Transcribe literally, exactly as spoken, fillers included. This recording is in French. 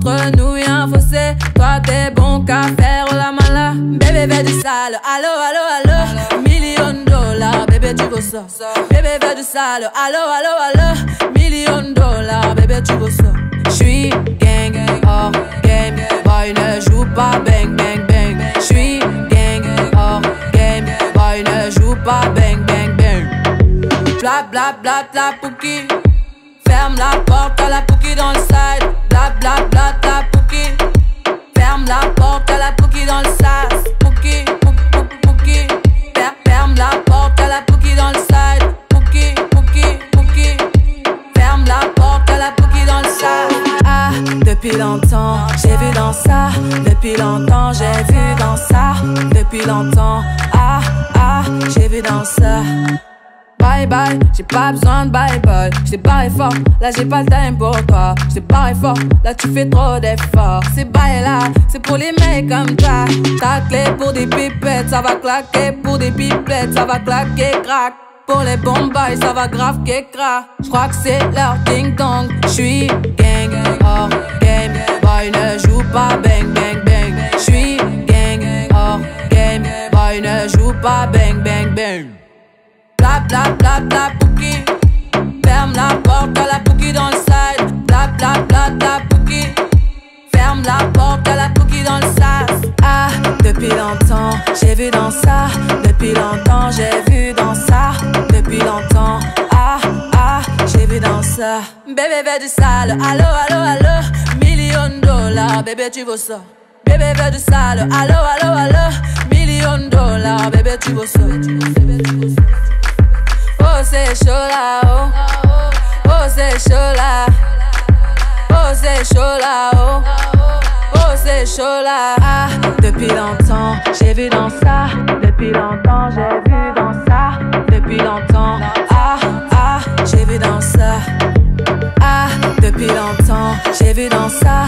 Entre nous y'a un fossé. Toi t'es bon qu'à faire la mala. Bébé veut du sale, allo, allo, allo. Million de dollars, bébé tu veux ça. Bébé veut du sale, allo, allo, allo. Million de dollars, bébé tu veux ça. J'suis gang, hors game. Boy ne joue pas bang, bang, bang. J'suis gang, hors game. Boy ne joue pas bang, bang, bang. Bla bla bla bla Pookie. Ferme la porte à la Pookie dans le side. Bla bla bla bla Pookie. Ferme la porte à la Pookie dans le sas. Pookie, Pookie, Pookie. Ferme la porte à la Pookie dans le side. Pookie, Pookie, Pookie. Ferme la porte à la Pookie dans le sas. Ah, depuis longtemps, j'ai vu dans ça. Depuis longtemps, j'ai vu dans ça. Depuis longtemps, ah, ah, j'ai vu dans ça. Bye bye, j'ai pas besoin de bye bye. J't'ai barré fort, là j'ai pas le time pour toi. J't'ai barré fort, là tu fais trop d'efforts. C'est bye là, c'est pour les mecs comme toi. Ta clé pour des pipettes, ça va claquer. Pour des pipettes, ça va claquer, crack. Pour les bombes, ça va grave qu'écra. J'crois que c'est leur ding dong. J'suis gang, hors game. Boy ne joue pas bang bang bang. J'suis gang, hors game. Boy ne joue pas bang bang bang. Bla bla bla bla Pookie. Ferme la porte à la Pookie dans le side. Bla bla bla bla Pookie. Ferme la porte à la Pookie dans le sas. Ah, depuis longtemps, j'ai vu dans ça. Depuis longtemps, j'ai vu dans ça. Depuis longtemps, ah, ah, j'ai vu dans ça. Bébé veut du sale, allo, allo, allo. Million de dollars, bébé tu veux ça. Bébé veut du sale, allo, allo, allo. Million de dollars, bébé tu veux ça. Oh c'est chaud là, oh. Oh c'est chaud là. Oh c'est chaud là, oh. Oh c'est chaud là. Ah, depuis longtemps, j'ai vu dans ça. Depuis longtemps, j'ai vu dans ça. Depuis longtemps, ah, ah, j'ai vu dans ça. Ah, depuis longtemps, j'ai vu dans ça.